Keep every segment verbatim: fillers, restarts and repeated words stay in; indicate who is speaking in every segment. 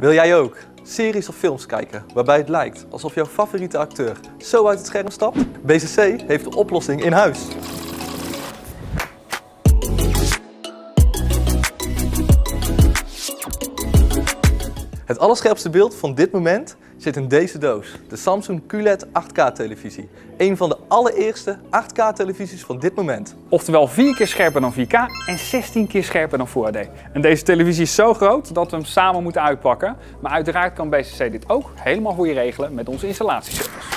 Speaker 1: Wil jij ook series of films kijken waarbij het lijkt alsof jouw favoriete acteur zo uit het scherm stapt? B C C heeft de oplossing in huis. Het allerscherpste beeld van dit moment zit in deze doos, de Samsung Q L E D acht K televisie. Een van de allereerste acht K televisies van dit moment.
Speaker 2: Oftewel vier keer scherper dan vier K en zestien keer scherper dan Full H D. En deze televisie is zo groot dat we hem samen moeten uitpakken. Maar uiteraard kan B C C dit ook helemaal voor je regelen met onze installatieservice.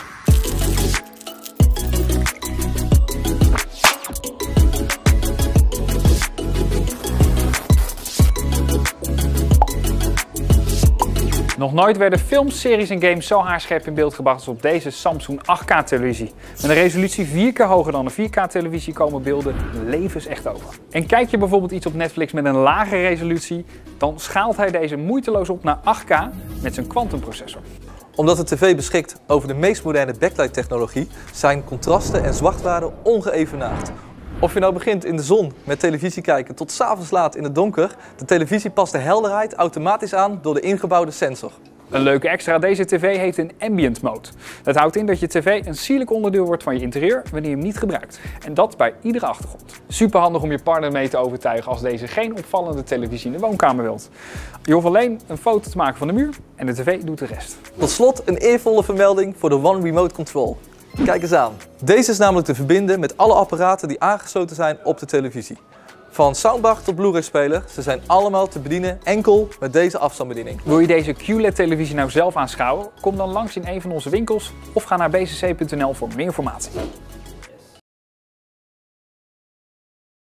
Speaker 2: Nog nooit werden films, series en games zo haarscherp in beeld gebracht als op deze Samsung acht K televisie. Met een resolutie vier keer hoger dan een vier K televisie komen beelden levensecht over. En kijk je bijvoorbeeld iets op Netflix met een lage resolutie, dan schaalt hij deze moeiteloos op naar acht K met zijn quantumprocessor.
Speaker 1: Omdat de tv beschikt over de meest moderne backlight technologie, zijn contrasten en zwartwaarden ongeëvenaard. Of je nou begint in de zon met televisie kijken tot 's avonds laat in het donker, de televisie past de helderheid automatisch aan door de ingebouwde sensor.
Speaker 2: Een leuke extra, deze tv heeft een ambient mode. Dat houdt in dat je tv een sierlijk onderdeel wordt van je interieur wanneer je hem niet gebruikt. En dat bij iedere achtergrond. Super handig om je partner mee te overtuigen als deze geen opvallende televisie in de woonkamer wilt. Je hoeft alleen een foto te maken van de muur en de tv doet de rest.
Speaker 1: Tot slot een eervolle vermelding voor de One Remote Control. Kijk eens aan. Deze is namelijk te verbinden met alle apparaten die aangesloten zijn op de televisie. Van soundbar tot Blu-ray speler, ze zijn allemaal te bedienen enkel met deze afstandsbediening.
Speaker 2: Wil je deze Q L E D televisie nou zelf aanschouwen? Kom dan langs in een van onze winkels of ga naar b c c punt n l voor meer informatie.